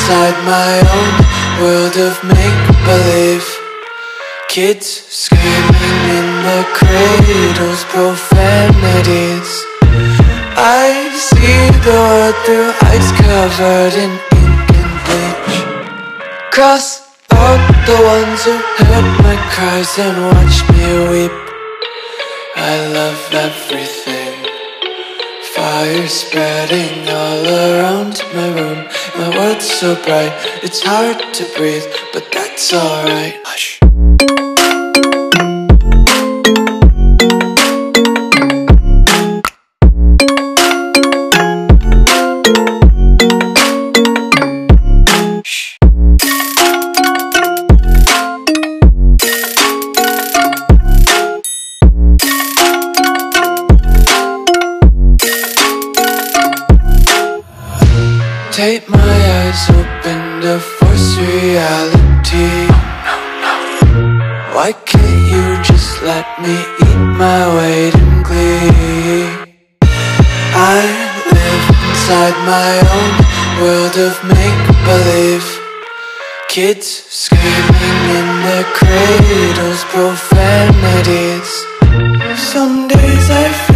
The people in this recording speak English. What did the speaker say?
inside my own world of make-believe. Kids screaming in the cradles, profanities. I see the world through eyes covered in ink and bleach. Cross out the ones who heard my cries and watched me weep. I love everything. Fire spreading all around my room. My world's so bright, it's hard to breathe, but that's alright. Hush. Take my eyes open to force reality. Why can't you just let me eat my weight in glee? I live inside my own world of make-believe. Kids screaming in their cradles, profanities. Some days I feel